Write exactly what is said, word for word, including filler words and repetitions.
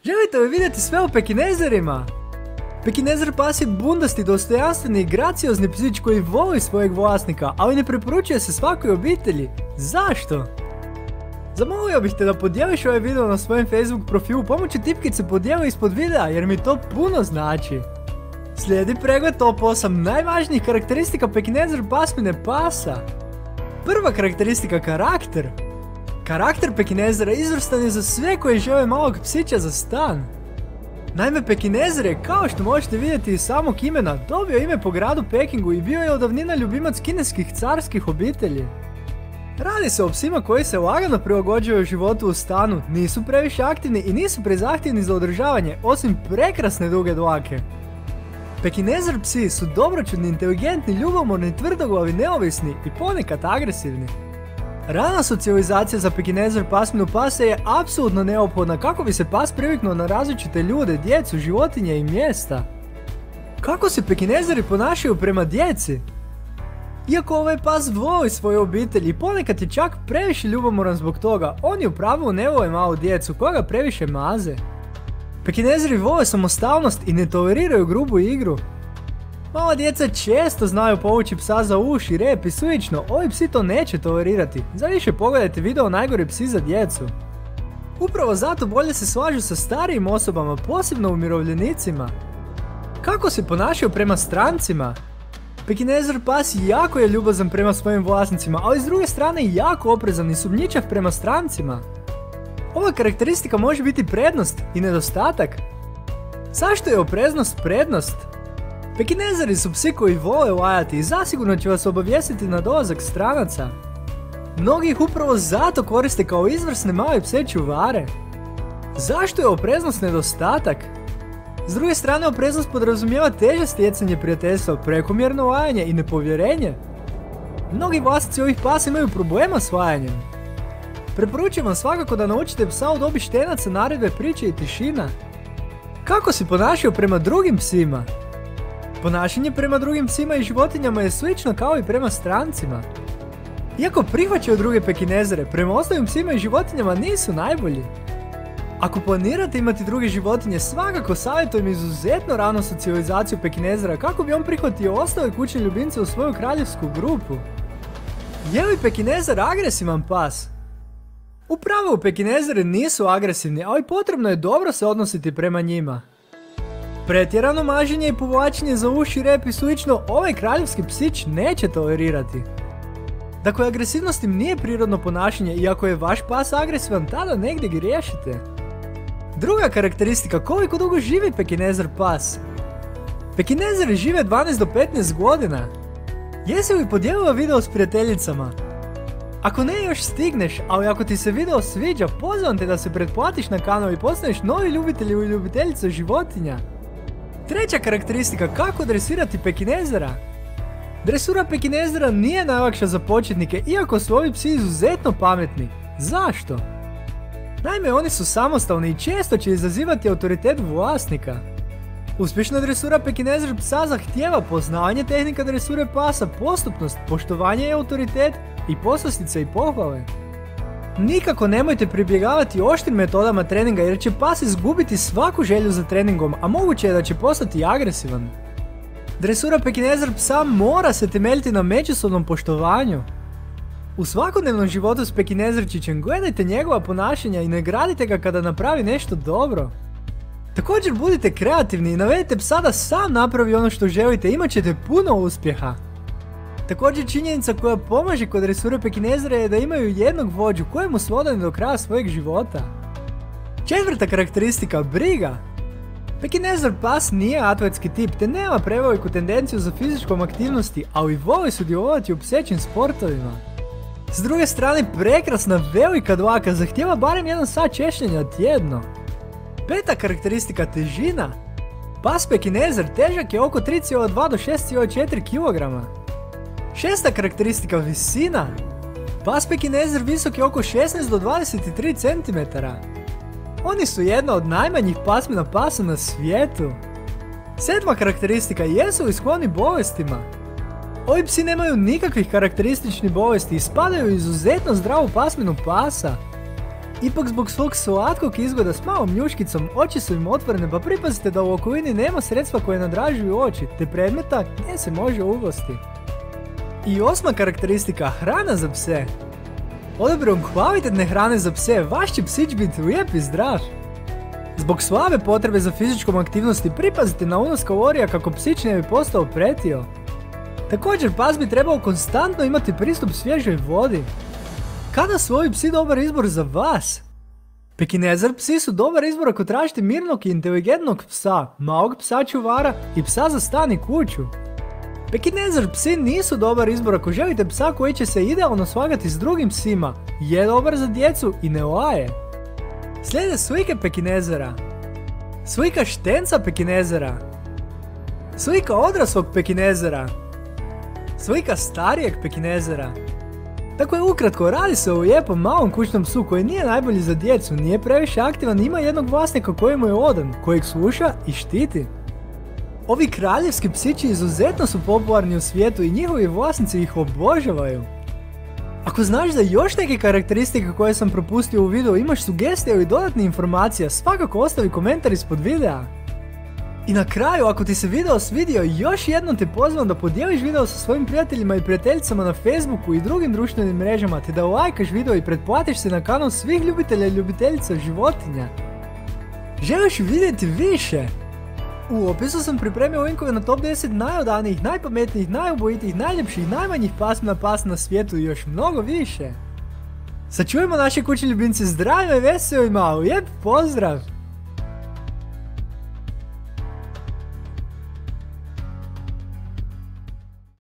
Želite li vidjeti sve o pekinezerima? Pekinezer pas je bundasti, dostojanstveni i graciozni psić koji voli svojeg vlasnika, ali ne preporučuje se svakoj obitelji. Zašto? Zamolio bih te da podijeliš ovaj video na svojem Facebook profilu pomoću tipkice podijeli ispod videa jer mi to puno znači. Slijedi pregled top osam najvažnijih karakteristika pekinezer pasmine pasa. Prva karakteristika, karakter. Karakter pekinezera izvrstan je za sve koji žele malog psića za stan. Naime, pekinezer je, kao što možete vidjeti iz samog imena, dobio ime po gradu Pekingu i bio je od davnina ljubimac kineskih carskih obitelji. Radi se o psima koji se lagano prilagođavaju životu u stanu, nisu previše aktivni i nisu prezahtjevni za održavanje, osim prekrasne duge dlake. Pekinezer psi su dobroćudni, inteligentni, ljubomorni, tvrdoglavi, neovisni i ponekad agresivni. Rana socijalizacija za pekinezer pasminu pasa je apsolutno neophodna kako bi se pas priviknuo na različite ljude, djecu, životinje i mjesta. Kako se pekinezeri ponašaju prema djeci? Iako ovaj pas voli svoju obitelj i ponekad je čak previše ljubomoran zbog toga, oni u pravilu ne vole malu djecu koja ga previše maze. Pekinezeri vole samostalnost i ne toleriraju grubu igru. Mala djeca često znaju povući psa za uši, rep i slično, ovi psi to neće tolerirati. Za više pogledajte video Najgori psi za djecu. Upravo zato bolje se slažu sa starijim osobama, posebno umirovljenicima. Kako se ponašaju prema strancima? Pekinezer pas jako je ljubazan prema svojim vlasnicima, ali s druge strane jako oprezan i sumnjičav prema strancima. Ova karakteristika može biti prednost i nedostatak. Zašto je opreznost prednost? Pekinezeri su psi koji vole lajati i zasigurno će vas obavijestiti na dolazak stranaca. Mnogi ih upravo zato koriste kao izvrsne male pse čuvare. Zašto je opreznost nedostatak? S druge strane, opreznost podrazumijeva teže stjecanje prijateljstva, prekomjerno lajanje i nepovjerenje. Mnogi vlasnici ovih pasa imaju problema s lajanjem. Preporučujem vam svakako da naučite psa u dobi štenaca, naredbe, priče i tišina. Kako se ponašaju prema drugim psima? Ponašanje prema drugim psima i životinjama je slično kao i prema strancima. Iako prihvaćaju druge pekinezere, prema ostalim psima i životinjama nisu najbolji. Ako planirate imati druge životinje, svakako savjetujem izuzetno ranu socijalizaciju pekinezera kako bi on prihvatio ostale kućne ljubimce u svoju kraljevsku grupu. Je li pekinezer agresivan pas? U pravilu pekinezeri nisu agresivni, ali potrebno je dobro se odnositi prema njima. Pretjerano maženje i povlačenje za uši, rep i slično ovaj kraljevski psić neće tolerirati. Dakle, agresivnost im nije prirodno ponašanje i ako je vaš pas agresivan, tada negdje griješite. Druga karakteristika, koliko dugo živi pekinezer pas? Pekinezeri žive dvanaest do petnaest godina. Jesi li podijelila video s prijateljicama? Ako ne, još stigneš, ali ako ti se video sviđa, pozivam te da se pretplatiš na kanal i postaneš novi ljubitelj ili ljubiteljica životinja. Treća karakteristika, kako dresirati pekinezera? Dresura pekinezera nije najlakša za početnike, iako su ovi psi izuzetno pametni. Zašto? Naime, oni su samostalni i često će izazivati autoritet vlasnika. Uspješna dresura pekinezer psa zahtijeva poznavanje tehnika dresure pasa, postupnost, poštovanje i autoritet i poslastica i pohvale. Nikako nemojte pribjegavati oštrim metodama treninga jer će pas izgubiti svaku želju za treningom, a moguće je da će postati agresivan. Dresura pekinezer psa mora se temeljiti na međusobnom poštovanju. U svakodnevnom životu s pekinezerčićem gledajte njegova ponašanja i nagradite ga kada napravi nešto dobro. Također budite kreativni i navedite psa da sam napravi ono što želite, imat ćete puno uspjeha. Također činjenica koja pomaže kod dresure pekinezera je da imaju jednog vođu kojemu su odani do kraja svojeg života. Četvrta karakteristika, briga. Pekinezer pas nije atletski tip te nema preveliku tendenciju za fizičkom aktivnosti, ali voli sudjelovati u psećim sportovima. S druge strane, prekrasna velika dlaka zahtijeva barem jedan sat češljanja tjedno. Peta karakteristika, težina. Pas pekinezer težak je oko tri zarez dva do šest zarez četiri kilograma. Šesta karakteristika, visina. Pas pekinezer visok je oko šesnaest do dvadeset tri centimetara. Oni su jedna od najmanjih pasmina pasa na svijetu. Sedma karakteristika, jesu li skloni bolestima? Ovi psi nemaju nikakvih karakterističnih bolesti i spadaju u izuzetno zdravu pasminu pasa. Ipak zbog svog slatkog izgleda s malom njuškicom, oči su im otvorene, pa pripazite da u okolini nema sredstva koje nadražuju oči, te predmeta gdje se može uglosti. I osma karakteristika, hrana za pse. Odabirom kvalitetne hrane za pse, vaš će psić biti lijep i zdrav. Zbog slabe potrebe za fizičkom aktivnosti, pripazite na unos kalorija kako psić ne bi postao pretio. Također, pas bi trebao konstantno imati pristup svježoj vodi. Kada su ovi psi dobar izbor za vas? Pekinezer psi su dobar izbor ako tražite mirnog i inteligentnog psa, malog psa čuvara i psa za stan i kuću. Pekinezer psi nisu dobar izbor ako želite psa koji će se idealno slagati s drugim psima, je dobar za djecu i ne laje. Slijede slike pekinezera. Slika štenca pekinezera. Slika odraslog pekinezera. Slika starijeg pekinezera. Dakle, ukratko, radi se o lijepom malom kućnom psu koji nije najbolji za djecu, nije previše aktivan i ima jednog vlasnika koji mu je odan, kojeg sluša i štiti. Ovi kraljevski psići izuzetno su popularni u svijetu i njihovi vlasnici ih obožavaju. Ako znaš za još neke karakteristike koje sam propustio u videu, imaš sugestije ili dodatne informacije, svakako ostavi komentar ispod videa. I na kraju, ako ti se video svidio, još jednom te pozivam da podijeliš video sa svojim prijateljima i prijateljicama na Facebooku i drugim društvenim mrežama, te da lajkaš video i pretplatiš se na kanal svih ljubitelja i ljubiteljica životinja. Želiš vidjeti više? U opisu sam pripremio linkove na top deset najodanijih, najpametnijih, najubojitijih, najljepših, najmanjih pasmina pasa na svijetu i još mnogo više. Sačuvajmo naše kućne ljubimce zdravima i veselima, lijep pozdrav!